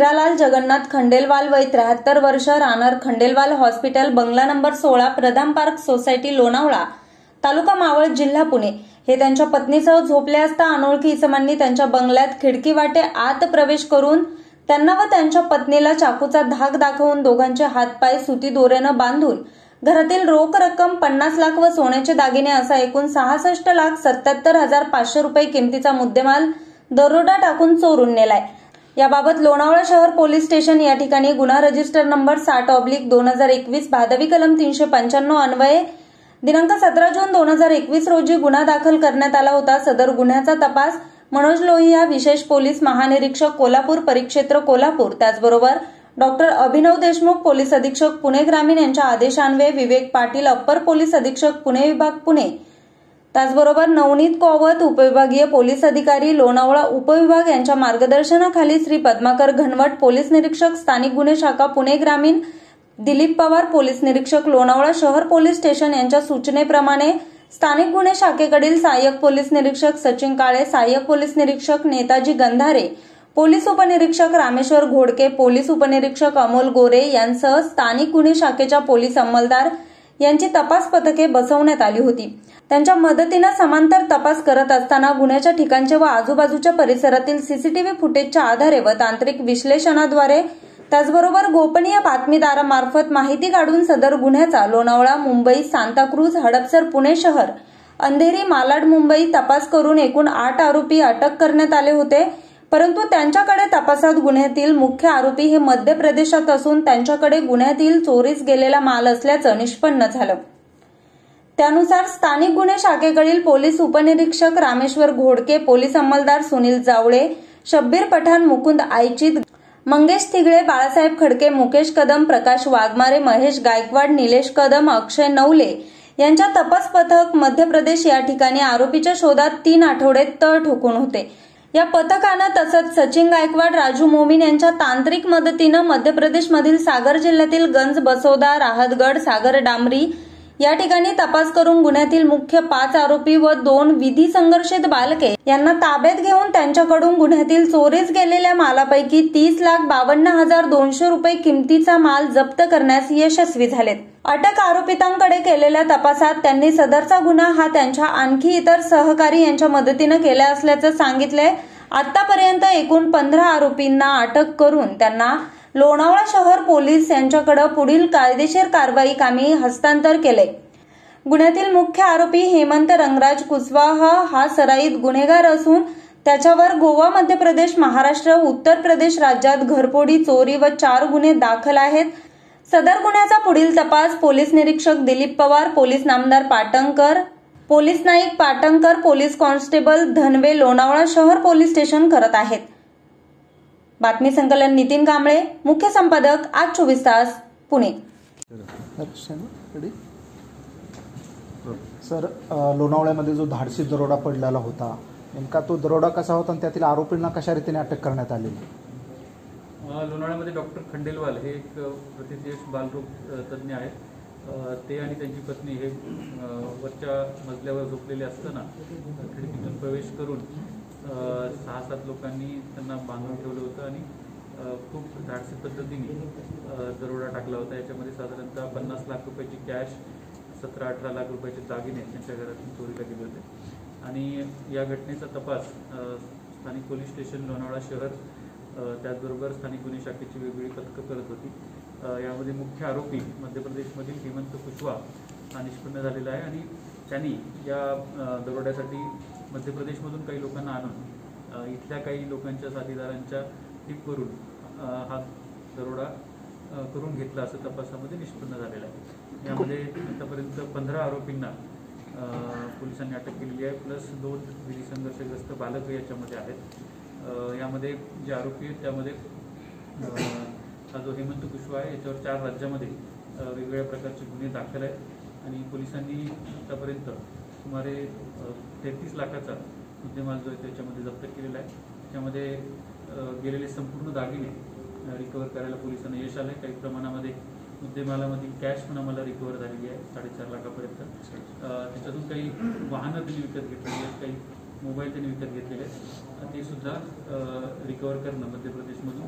हिरालाल जगन्नाथ खंडेलवाल वय 73 वर्ष, राहणार खंडेलवाल हॉस्पिटल, बंगला number 16, Pradhan park society, Lonavala, taluka Maval, जिल्हा पुणे हे त्यांच्या पत्नीसह झोपले असता अनोळखी इसमांनी त्यांच्या बंगल्यात खिडकी वाटे आत प्रवेश करून त्यांना व त्यांच्या पत्नीला चाकूचा धाक दाखवून दोघांचे हातपाय सुती दोऱ्यानं बांधून घरातील रोख रक्कम 50 लाख व सोन्याचे दागिने असा एकूण 66,77,500 रुपये किमतीचा मुद्देमाल दरोडा टाकून चोरून नेलाय। याबाबत लोणावळा शहर पोलीस स्टेशन या ठिकाणी गुन्हा रजिस्टर नंबर 60/2021 भादवी कलम 395 अन्वये दिनांक 17 जून 2021 रोजी गुन्हा दाखल करण्यात आला होता। सदर गुन्ह्याचा तपास मनोज लोहिया, विशेष पोलीस महानिरीक्षक कोल्हापूर परिक्षेत्र कोल्हापूर, त्याचबरोबर डॉक्टर अभिनव देशमुख, पोलीस अधीक्षक पुणे ग्रामीण यांच्या आदेशान्वये विवेक पाटील, अप्पर पोलीस अधीक्षक पुणे विभाग पुणे, त्याचबरोबर नवनीत कोवत, उपविभागीय पोलीस अधिकारी लोणावळा उपविभाग यांच्या मार्गदर्शनाखाली श्री पद्माकर घनवट, पोलीस निरीक्षक स्थानिक गुन्हे शाखा पुणे ग्रामीण, दिलीप पवार, पोलीस निरीक्षक लोणावळा शहर पोलीस स्टेशन यांच्या सूचनेप्रमाणे स्थानिक गुन्हे शाखेकडील सहाय्यक पोलीस निरीक्षक सचिन काळे, सहाय्यक पोलीस निरीक्षक नेताजी गंधारे, पोलीस उपनिरीक्षक रामेश्वर घोडके, पोलीस उपनिरीक्षक अमोल गोरे यांसह स्थानिक गुन्हे शाखेच्या पोलीस अंमलदार यांची तपास पथके बसवण्यात आली होती। त्यांच्या मदतीने समांतर तपास करत असताना गुन्ह्याच्या ठिकाणचे व आजूबाजूच्या परिसरातील सीसीटीव्ही फुटेजच्या आधारे व तांत्रिक विश्लेषणाद्वारे त्याचबरोबर गोपनीय बातमीदारामार्फत माहिती काढून सदर गुन्ह्याचा लोणावळा, मुंबई, सांताक्रूज, हडपसर, पुणे शहर, अंधेरी, मालाड, मुंबई तपास करून एकूण 8 आरोपी अटक करण्यात आले होते। परंतु त्यांच्याकडे तपासात गुन्ह्यातील मुख्य आरोपी हे मध्य प्रदेशात असून त्यांच्याकडे गुन्ह्यातील चोरीस गेलेला माल असल्याचं निष्पन्न झालं। त्यानुसार स्थानिक गुन्हे शाखेकडील पोलीस उपनिरीक्षक रामेश्वर घोडके, पोलीस अंमलदार सुनील जावळे, शब्बीर पठाण, मुकुंद आयचित, मंगेश तिगळे, बाळासाहेब खडके, मुकेश कदम, प्रकाश वाघमारे, महेश गायकवाड, निलेश कदम, अक्षय नवले यांच्या तपास पथक मध्य प्रदेश या ठिकाणी आरोपीच्या शोधात 3 आठवडे तळ ठोकून होते। या पथकानं तसंच सचिन गायकवाड, राजू मोमीन यांच्या तांत्रिक मदतीनं मध्य प्रदेशमधील सागर जिल्ह्यातील गंज बसोदा, राहतगड, सागर डांबरी या ठिकाणी तपास करून गुन्ह्यातील मुख्य 5 आरोपी व 2 विधी संघर्षित बालके यांना ताब्यात घेऊन त्यांच्याकडून गुन्ह्यातील चोरीस गेलेल्या मालापैकी 30,52,200 रुपये किमतीचा माल जप्त करण्यास यशस्वी झालेत। अटक आरोपितांकडे केलेल्या तपासात त्यांनी सदरचा गुन्हा हा त्यांच्या आणखी इतर सहकारी यांच्या मदतीने केला असल्याचं सांगितलंय। आतापर्यंत एकूण 15 आरोपींना अटक करून त्यांना लोणावळा शहर पोलीस यांच्याकडे पुढील कायदेशीर कारवाई कामी हस्तांतर केले। गुन्ह्यातील मुख्य आरोपी हेमंत रंगराज कुशवाहा हा सराईत गुन्हेगार असून त्याच्यावर गोवा, मध्य प्रदेश, महाराष्ट्र, उत्तर प्रदेश राज्यात घरफोडी, चोरी व 4 गुन्हे दाखल आहेत। सदर गुन्ह्याचा पुढील तपास पोलीस निरीक्षक दिलीप पवार, पोलीस नामदार Patankar, police naik Patankar, police constable Dhanve, Lonavala शहर पोलीस स्टेशन करत आहेत। बातमी संकलन नितीन कांबळे, मुख्य संपादक, आज 24 तास, पुणे। सर, लोणावळ्यामध्ये जो धाडसी दरोडा पडलेला होता, नेमका तो दरोडा कसा होता आणि त्यातील आरोपींना कशा रीतीने अटक करण्यात आली? लोणावळ्यामध्ये डॉक्टर खंडेलवाल हे एक प्रतिष्ठित बालरोग तज्ज्ञ आहेत। ते आणि त्यांची पत्नी हे वरच्या मजल्यावर झोपलेले असताना खिडकीतून प्रवेश करून 6-7 लोकांनी त्यांना बांधून ठेवलं होतं आणि खूप धाडसी पद्धतीने दरोडा टाकला होता। याच्यामध्ये साधारणतः 50 लाख रुपयाची कॅश, 17-18 लाख रुपयाचे दागिने त्यांच्या घरातून चोरीला गेले होते। आणि या घटनेचा तपास स्थानिक पोलीस स्टेशन लोणावळा शहर त्याचबरोबर स्थानिक गुन्हे शाखेची वेगवेगळी पथकं करत होती। यामध्ये मुख्य आरोपी मध्य प्रदेशमधील हेमंत कुशवाहा हा निष्पन्न झालेला आहे आणि त्यांनी या दरोड्यासाठी मध्य प्रदेशमधून काही लोकांना आणून इथल्या काही लोकांच्या साथीदारांच्या टीपवरून हा दरोडा करून घेतला असं तपासामध्ये निष्पन्न झालेला आहे। यामध्ये आतापर्यंत 15 आरोपींना पोलिसांनी अटक केलेली आहे, प्लस 2 विधी संघर्षग्रस्त बालक याच्यामध्ये आहेत। यामध्ये जे आरोपी आहेत त्यामध्ये हा जो हेमंत कुशवाहा आहे याच्यावर 4 राज्यामध्ये वेगवेगळ्या प्रकारचे गुन्हे दाखल आहेत आणि पोलिसांनी आतापर्यंत सुमारे 33 लाखाचा मुद्देमाल जो आहे त्याच्यामध्ये जप्त केलेला आहे। त्यामध्ये गेलेले संपूर्ण दागिने रिकवर करायला पोलिसांना यश आलं आहे। काही प्रमाणामध्ये मुद्देमालामधील कॅश पण आम्हाला रिकवर झालेली आहे 4.5 लाखापर्यंत। त्याच्यातून काही वाहनं त्यांनी विकत घेतलेली आहेत, काही मोबाईल त्यांनी विकत घेतलेले आहेत, ते सुद्धा रिकवर करणं मध्य प्रदेशमधून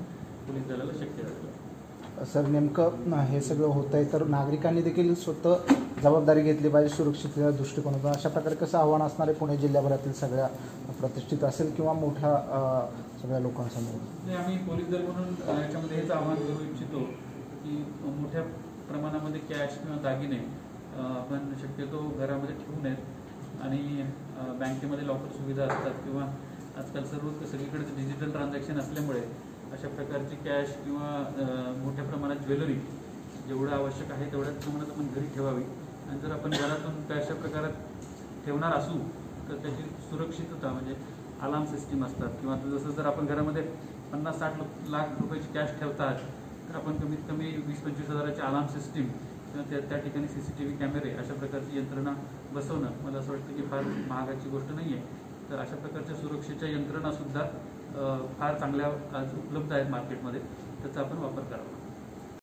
पोलीस दलाला शक्य झालेलं आहे. सर नेमकं हे सगळं होत आहे तर नागरिकांनी देखील स्वतः जबाबदारी घेतली पाहिजे सुरक्षिततेच्या दृष्टिकोनातून. अशा प्रकारे कसं आव्हान असणार आहे पुणे जिल्ह्याभरातील सगळ्या प्रतिष्ठित असेल किंवा मोठ्या सगळ्या लोकांसमोर? नाही, आम्ही पोलीस दल म्हणून याच्यामध्ये हेच आवाहन करू इच्छितो की मोठ्या प्रमाणामध्ये कॅश किंवा दागिने आपण शक्यतो घरामध्ये ठेवू नयेत आणि बँकेमध्ये लॉकर सुविधा असतात किंवा आजकाल सगळीकडे डिजिटल ट्रान्झॅक्शन असल्यामुळे अशा प्रकारची कॅश किंवा मोठ्या प्रमाणात ज्वेलरी जेवढं आवश्यक आहे तेवढ्याच प्रमाणात आपण घरी ठेवावी. आणि जर आपण घरातून अशा प्रकारात ठेवणार असू तर त्याची सुरक्षितता म्हणजे अलार्म सिस्टीम असतात किंवा जसं जर आपण घरामध्ये 50-60 लाख रुपयाची कॅश ठेवतात तर आपण कमीत कमी 20-25 हजाराची अलार्म सिस्टीम किंवा त्या ठिकाणी CCTV कॅमेरे अशा प्रकारची यंत्रणा बसवणं मला असं वाटतं की फार महागाची गोष्ट नाही आहे. तर अशा प्रकारच्या सुरक्षेच्या यंत्रणासुद्धा फार चांगल्या आज उपलब्ध आहेत मार्केटमध्ये, त्याचा आपण वापर करावा.